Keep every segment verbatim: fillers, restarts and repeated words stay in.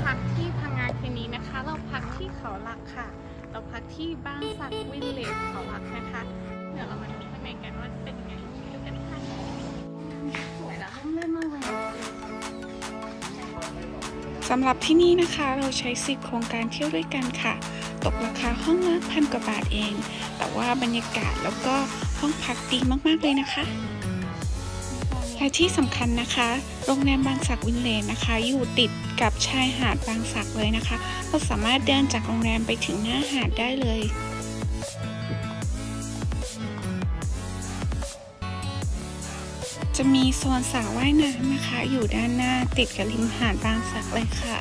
พักที่พังงาคืนนี้นะคะเราพักที่เขาหลักค่ะเราพักที่บ้านสักวิลเลจเขาหลักนะคะเดี๋ยวเรามาดูข้างในกันว่าจะเป็นยังไงดูกันค่ะสวยแล้วร่มรื่นมากเลยสำหรับที่นี่นะคะเราใช้สิทธิ์โครงการเที่ยวด้วยกันค่ะตกราคาห้องละพันกว่าบาทเองแต่ว่าบรรยากาศแล้วก็ห้องพักดีมากๆเลยนะคะและที่สำคัญนะคะโรงแรมบางสักวิลเลจนะคะอยู่ติดกับชายหาดบางสักเลยนะคะเราสามารถเดินจากโรงแรมไปถึงหน้าหาดได้เลยจะมีโซนสระว่ายน้ำนะคะอยู่ด้านหน้าติดกับริมหาดบางสักเลยค่ะ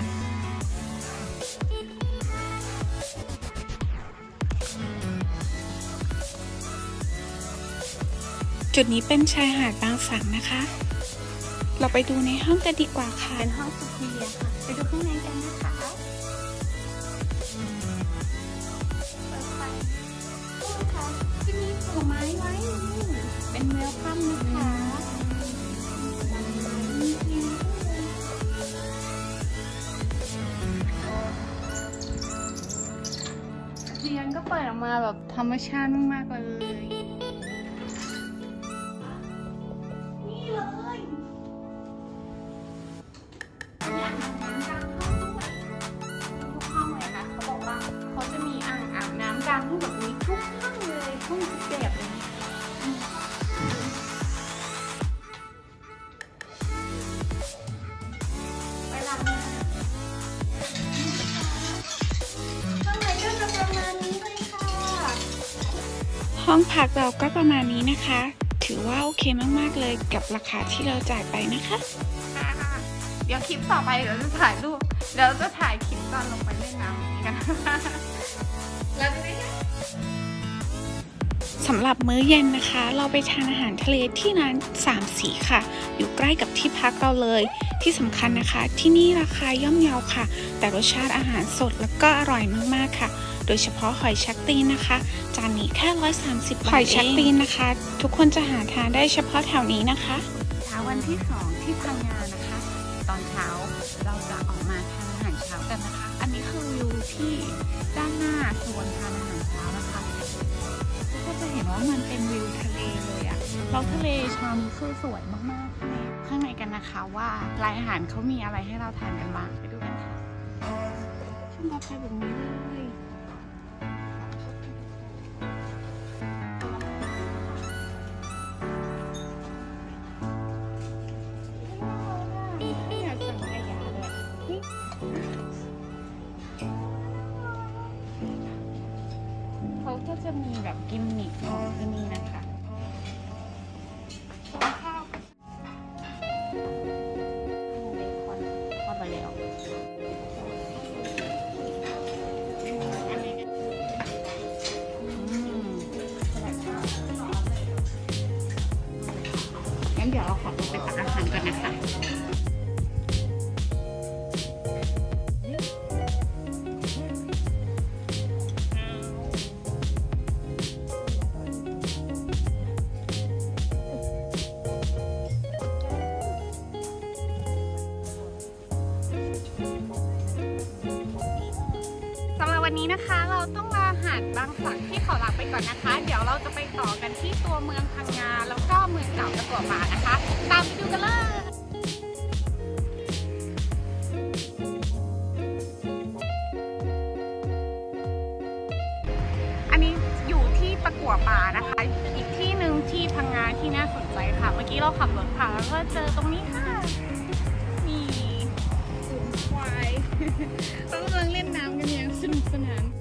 จุดนี้เป็นชายหาดบางสักนะคะเราไปดูในห้องกันดีกว่าค่ะเป็นห้องสุขีค่ะไปดูข้างในกันนะคะเปิดไฟค่ะจะมีผลไม้ไว้เป็นเวลคัมนะคะเทียนก็เปิดออกมาแบบธรรมชาติมากๆเลยห้องแบบนี้ทุกห้องเลยห้องทุกแบบเลยไปล้างหน้าข้างในก็จะประมาณนี้เลยค่ะห้องพักเราก็ประมาณนี้นะคะถือว่าโอเคมากๆเลยกับราคาที่เราจ่ายไปนะคะเดี๋ยวคลิปต่อไปเดี๋ยวจะถ่ายรูปเดี๋ยวจะถ่ายคลิปตอนลงไปเล่นน้ำนี้กันแล้วจะได้สำหรับมื้อเย็นนะคะเราไปทานอาหารทะเลที่ร้านสามสีค่ะอยู่ใกล้กับที่พักเราเลยที่สำคัญนะคะที่นี่ราคาย่อมเยาค่ะแต่รสชาติอาหารสดแล้วก็อร่อยมากๆค่ะโดยเฉพาะหอยชักตีนนะคะจานนี้แค่ร้อยสามสิบบาทหอยชักตีนนะคะทุกคนจะหาทานได้เฉพาะแถวนี้นะคะเช้าวันที่สองที่พังงานะคะตอนเช้าเราจะออกมาทานอาหารเช้ากันนะคะอันนี้คือวิวที่ด้านหน้าโซนทานอาหารเช้านะคะก็จะเห็นว่ามันเป็นวิวทะเลเลยอะเราทะเลชามคือสวยมากๆข้างในกันนะคะว่าร้านอาหารเขามีอะไรให้เราทานกันบ้างไปดูกันค่ะช่วงราคาแบบนี้เลยอยากสั่งไก่ย่างเลยเขาก็จะมีแบบกิมมิคของที่นี่นะคะข้าวเบคอนทอดไปแล้วงั้นเดี๋ยวเราขอตัวไปตักอาหารก่อนนะคะวันนี้นะคะเราต้องลาหาดบางสักที่เขาหลักไปก่อนนะคะเดี๋ยวเราจะไปต่อกันที่ตัวเมืองพังงาแล้วก็เมืองเก่าตะกั่วป่านะคะตามไปดูกันเลยอันนี้อยู่ที่ตะกั่วป่านะคะอีกที่หนึ่งที่พังงาที่น่าสนใจค่ะเมื่อกี้เราขับรถผ่านแล้วก็เจอตรงนี้ค่ะนี่ฝูงควายเรากำลังเล่นน้ำกันอย่างสนุกสนาน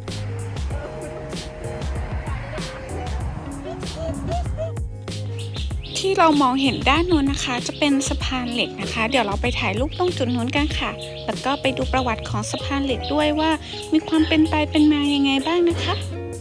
ที่เรามองเห็นด้านโน้นนะคะจะเป็นสะพานเหล็กนะคะเดี๋ยวเราไปถ่ายรูปตรงจุดโน้นกันค่ะแล้วก็ไปดูประวัติของสะพานเหล็กด้วยว่ามีความเป็นไปเป็นมายังไงบ้างนะคะ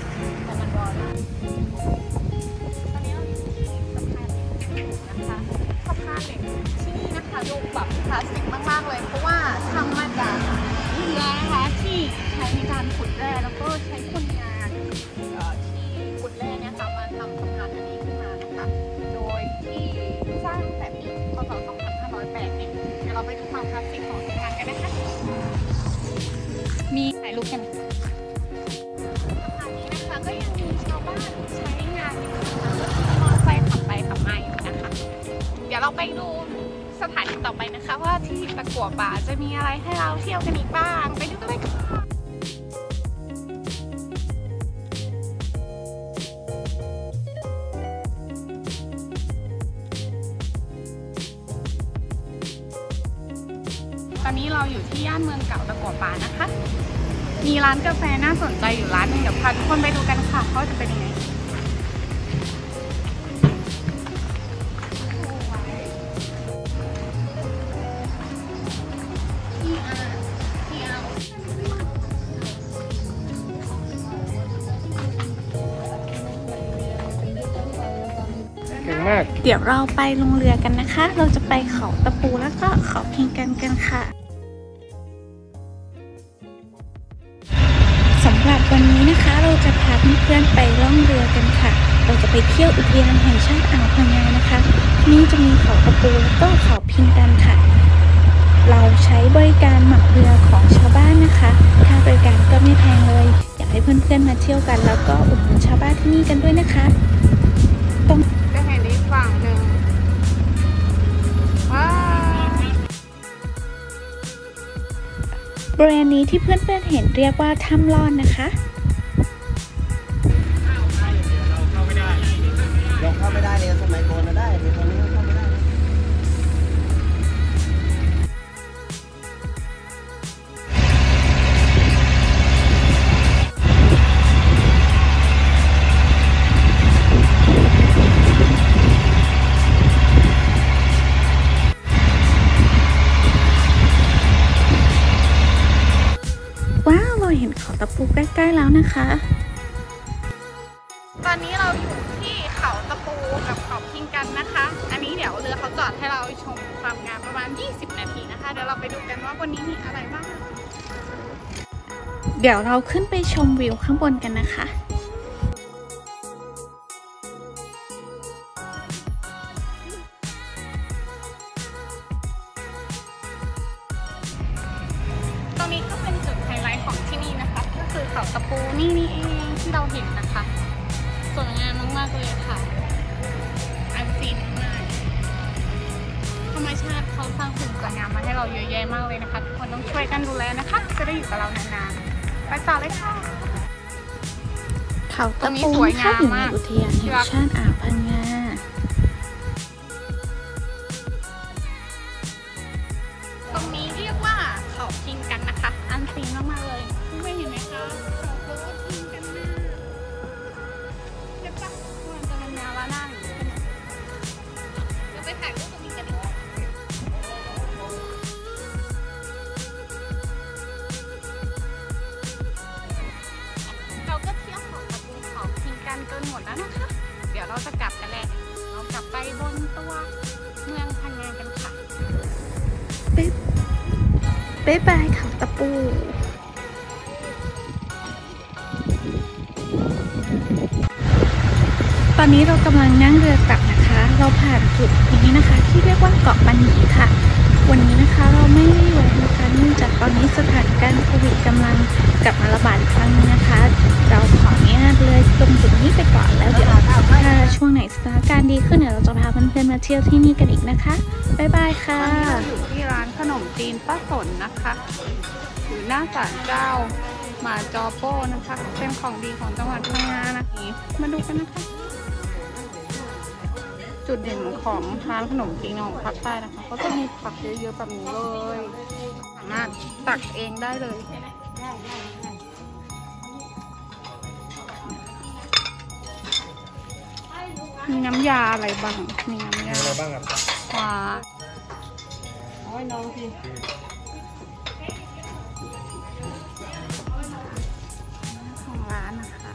สะพานเหล็กที่นี่นะคะดูแบบคลาสสิกมากๆเลยเพราะว่าทำมาจากเรือนะคะที่ใช้ในการขุดแร่แล้วก็ใช้คนงานที่ขุดแร่เนี่ยค่ะมาทำสะพานอันนี้ขึ้นมานะคะโดยที่สร้างแต่ปีพ.ศ. สองพันห้าร้อยแปดเนี่ยเดี๋ยวเราไปดูความคลาสสิกของสะพานกันนะคะมีถ่ายรูปกันอันนี้นะคะก็ยังมีชาวบ้านใช้งานอยู่นะคะมอเตอร์ไซค์ขับไปขับมาอยู่นะคะ เดี๋ยวเราไปดูสถานีต่อไปนะคะว่าที่ตะกั่วป่าจะมีอะไรให้เราเที่ยวกันอีกบ้างไปดูกันเลยค่ะตอนนี้เราอยู่ที่ย่านเมืองเก่าตะกั่วป่านะคะมีร้านกาแฟน่าสนใจอยู่ร้านหนึ่งเดี๋ยวพาทุกคนไปดูกันค่ะว่าจะเป็นยังไงเดี๋ยวเราไปลงเรือกันนะคะ เราจะไปเขาตะปูแล้วก็เขาพิงกันกันค่ะสำหรับวันนี้นะคะเราจะพาเพื่อนๆไปล่องเรือกันค่ะเราจะไปเที่ยวอุทยานแห่งชาติอ่าวพังงานะคะนี่จะมีเขาตะปูแล้วก็เขาพิงกันค่ะเราใช้บริการเหมาเรือของชาวบ้านนะคะค่าบริการก็ไม่แพงเลยอยากให้เพื่อนๆมาเที่ยวกันแล้วก็อุดหนุนชาวบ้านที่นี่กันด้วยนะคะต้องจะเห็นอีกฝั่งหนึ่งว้าวบริเวณนี้ที่เพื่อนๆเห็นเรียกว่าถ้ำลอดนะคะเราเข้าไม่ได้เลยสมัยก่อนเราได้แต่ตอนนี้เข้าไม่ได้ว้าวเราเห็นเขาตะปูใกล้ๆแล้วนะคะตอนนี้เราอยู่ที่เขาตะปูกับเขาพิงกันนะคะอันนี้เดี๋ยวเรือเขาจอดให้เราชมความงามประมาณยี่สิบนาทีนะคะเดี๋ยวเราไปดูกันว่าวันนี้มีอะไรบ้างเดี๋ยวเราขึ้นไปชมวิวข้างบนกันนะคะตรงนี้ก็เป็นจุดไฮไลท์ของที่นี่นะคะก็คือเขาตะปูนี่นี่เองที่เราเห็นนะคะสวยงามมากๆเลยค่ะอันซีนมากธรรมชาติเขาสร้างสิ่งสวยงามมาให้เราเยอะแยะมากเลยนะคะทุกคนต้องช่วยกันดูแลนะคะจะได้อยู่กับเรานานๆไปต่อเลยค่ะเขาตะปูนะคะอยู่ในอุทยานแห่งชาติอ่าวพังงาตรงนี้เรียกว่าเขาพิงกันนะคะอันซีนมากๆเลยไม่เห็นไหมคะเขาพิงกันมากเดี๋ยวจะมันจะเป็นแนวละนั่งเดี๋ยวไปถ่ายรูปตรงนี้กันดีกว่าเราก็เที่ยวเขาตะปูเขาพิงกันจนหมดแล้วนะคะเดี๋ยวเราจะกลับกันแล้วเรากลับไปบนตัวเมืองพังงากันค่ะบ๊ายบายเขาตะปูตอนนี้เรากำลังนั่งเรือกลับนะคะเราผ่านจุดนี้นะคะที่เรียกว่าเกาะปันหยีค่ะวันนี้นะคะเราไม่ได้แวะนะคะเนื่องจากตอนนี้สถานการณ์โควิดกำลังกลับมาระบาดอีกครั้งนึงนะคะเราขออนุญาตเลยตรงจุดนี้ไปก่อนแล้วเดี๋ยวถ้าช่วงไหนสถานการณ์ดีขึ้นเดี๋ยวเราจะพาเพื่อนๆมาเที่ยวที่นี่กันอีกนะคะบ๊ายบายค่ะอยู่ที่ร้านขนมจีนป้าสนนะคะอยู่หน้าศาลเจ้าหมาจอโป้นะคะเป็นของดีของจังหวัดพังงานะคะมาดูกันนะคะจุดเด่นของร้านขนมจีนของภาคใต้นะคะก็จะมีผักเยอะๆแบบนี้เลยสามารถตักเองได้เลยมีน้ำยาอะไรบ้างมีน้ำยาอะไรบ้างครับว้าโอ้ยน้องพี่ของร้านนะคะ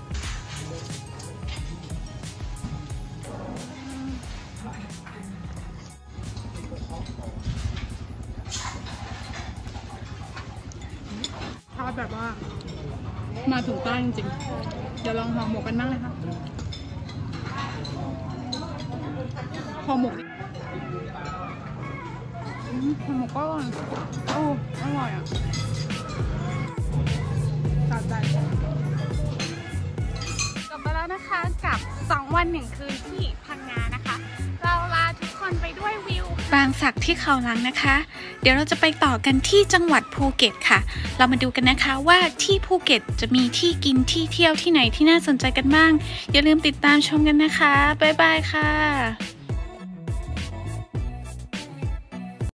ทอดแบบว่ามาถึงใต้จริงๆเดี๋ยวลองห่อหมกกันบ้างเลยค่ะห่อหมกห่อหมกก็อร่อยโอ้อร่อยอ่ะแล้วนะคะกับสองวันหนึ่งคืนที่พังงานะคะเราลาทุกคนไปด้วยวิวบางสักที่เขาลังนะคะเดี๋ยวเราจะไปต่อกันที่จังหวัดภูเก็ตค่ะเรามาดูกันนะคะว่าที่ภูเก็ตจะมีที่กินที่เที่ยวที่ไหนที่น่าสนใจกันบ้างอย่าลืมติดตามชมกันนะคะบ๊ายบายค่ะ